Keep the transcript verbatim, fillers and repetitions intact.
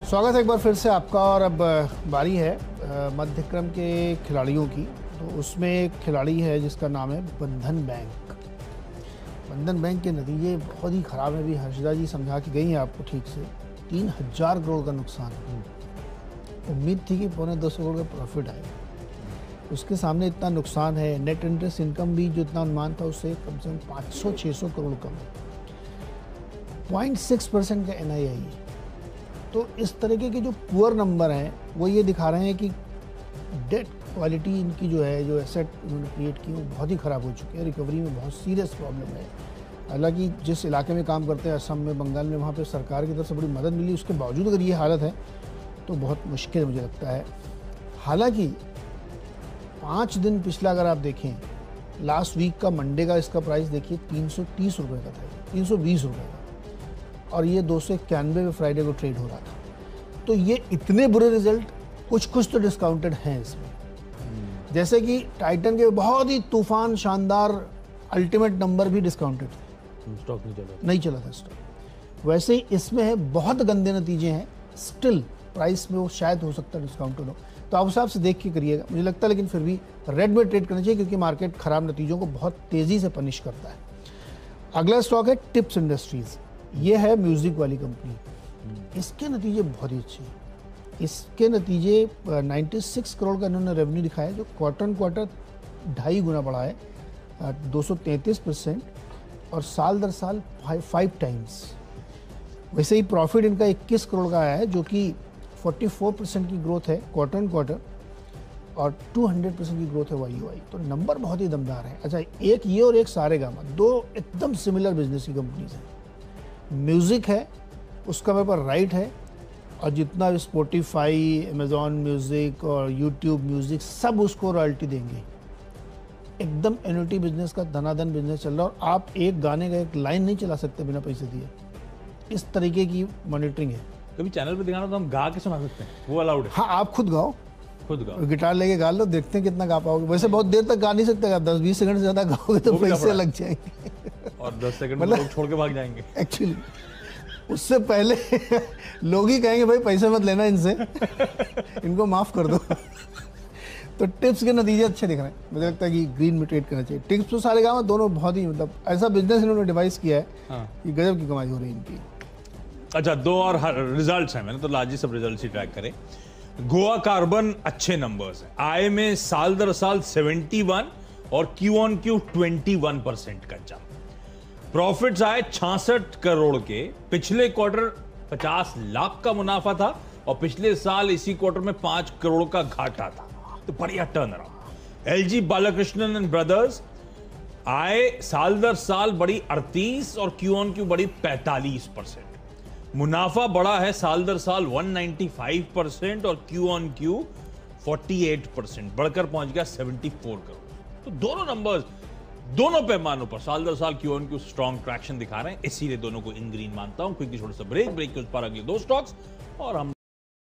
स्वागत है एक बार फिर से आपका। और अब बारी है मध्यक्रम के खिलाड़ियों की। तो उसमें एक खिलाड़ी है जिसका नाम है बंधन बैंक। बंधन बैंक के नतीजे बहुत ही ख़राब है। अभी हर्षदा जी समझा के गई हैं आपको ठीक से। तीन हजार करोड़ का नुकसान है। उम्मीद थी कि पौने दो सौ करोड़ का प्रॉफिट आएगा, उसके सामने इतना नुकसान है। नेट इंटरेस्ट इनकम भी जो इतना अनुमान था उससे कम से कम पाँच सौ छः सौ करोड़ कम है। पॉइंट सिक्स परसेंट का एन आई आई है। तो इस तरीके के जो पुअर नंबर हैं वो ये दिखा रहे हैं कि डेट क्वालिटी इनकी जो है, जो एसेट इन्होंने क्रिएट की वो बहुत ही ख़राब हो चुकी है। रिकवरी में बहुत सीरियस प्रॉब्लम है। हालांकि जिस इलाके में काम करते हैं, असम में, बंगाल में, वहाँ पे सरकार की तरफ से बड़ी मदद मिली, उसके बावजूद अगर ये हालत है तो बहुत मुश्किल मुझे लगता है। हालांकि पाँच दिन पिछला अगर आप देखें, लास्ट वीक का मंडे का इसका प्राइस देखिए तीन सौ तीस रुपये का था, तीन सौ बीस रुपये का, और ये दो सौ इक्यानवे में फ्राइडे को ट्रेड हो रहा था। तो ये इतने बुरे रिजल्ट, कुछ कुछ तो डिस्काउंटेड हैं इसमें। जैसे कि टाइटन के बहुत ही तूफान शानदार अल्टीमेट नंबर भी डिस्काउंटेड थे, स्टॉक नहीं चला नहीं चला था स्टॉक। वैसे ही इसमें है बहुत गंदे नतीजे हैं, स्टिल प्राइस में वो शायद हो सकता है डिस्काउंटेड हो। तो आप उस हिसाब से देख के करिएगा मुझे लगता है। लेकिन फिर भी रेड में ट्रेड करना चाहिए क्योंकि मार्केट खराब नतीजों को बहुत तेज़ी से पनिश करता है। अगला स्टॉक है टिप्स इंडस्ट्रीज़। ये है म्यूज़िक वाली कंपनी। इसके नतीजे बहुत ही अच्छे हैं। इसके नतीजे छियानवे करोड़ का इन्होंने रेवेन्यू दिखाया, जो क्वार्टर क्वार्टर ढाई गुना बढ़ा है, दो सौ तैंतीस परसेंट, और साल दर साल फाइव फाइव टाइम्स। वैसे ही प्रॉफिट इनका इक्कीस करोड़ का आया है, जो कि चौवालीस परसेंट की ग्रोथ है क्वार्टर क्वार्टर, और दो सौ परसेंट की ग्रोथ है वाई यू आई। तो नंबर बहुत ही दमदार है। अच्छा, एक ये और एक सारेगामा, दो एकदम सिमिलर बिजनेस की कंपनीज हैं। म्यूज़िक है, उसका मेरे पर राइट है, और जितना स्पॉटिफाई, अमेजॉन म्यूज़िक और यूट्यूब म्यूज़िक सब उसको रॉयल्टी देंगे। एकदम एन्युटी बिजनेस का धनाधन बिजनेस चल रहा है, और आप एक गाने का एक लाइन नहीं चला सकते बिना पैसे दिए। इस तरीके की मॉनिटरिंग है। कभी चैनल पे दिखाना तो हम गा के सुना सकते हैं, वो अलाउड है? हाँ, आप खुद गाओ, खुद गाओ, गिटार लेके गा लो, देखते हैं कितना गा पाओगे। वैसे बहुत देर तक गा नहीं सकते आप, दस बीस सेकंड से ज़्यादा गाओगे तो पैसे लग जाएंगे और दस सेकंड में लोग छोड़ के भाग जाएंगे। एक्चुअली उससे पहले लोग ही कहेंगे भाई पैसे मत लेना इनसे, इनको माफ़ कर दो। तो टिप्स के नतीजे अच्छे दिख रहे हैं। मुझे लगता है कि ग्रीन में ट्रेड करना चाहिए। टिप्स तो सारे गाँव दोनों बहुत ही, मतलब ऐसा बिजनेस इन्होंने डिवाइस किया है हाँ। कि गजब की कमाई हो रही है इनकी। अच्छा, दो और रिजल्ट्स हैं, मैंने तो लाजी सब रिजल्ट्स ही ट्रैक करे। गोवा कार्बन अच्छे नंबर्स हैं, आय में साल दर साल इकहत्तर और क्यू ऑन क्यू इक्कीस परसेंट का जंप। प्रॉफिट्स आए छियासठ करोड़ के, पिछले क्वार्टर पचास लाख का मुनाफा था, और पिछले साल इसी क्वार्टर में पांच करोड़ का घाटा था। तो बढ़िया turn around. LG Balakrishnan and brothers आय साल दर साल बढ़ी अड़तीस और क्यू ऑन क्यू बढ़ी पैंतालीस परसेंट। मुनाफा बढ़ा है साल दर साल एक सौ पचानवे परसेंट और क्यू ऑन क्यू अड़तालीस परसेंट, बढ़कर पहुंच गया चौहत्तर करोड़। तो दोनों नंबर्स दोनों पैमानों पर साल दर साल Q on Q strong traction दिखा रहे हैं, इसीलिए दोनों को इन ग्रीन मानता हूं। क्विकली छोटा सा ब्रेक ब्रेक के उस पर अगले दो स्टॉक्स और हम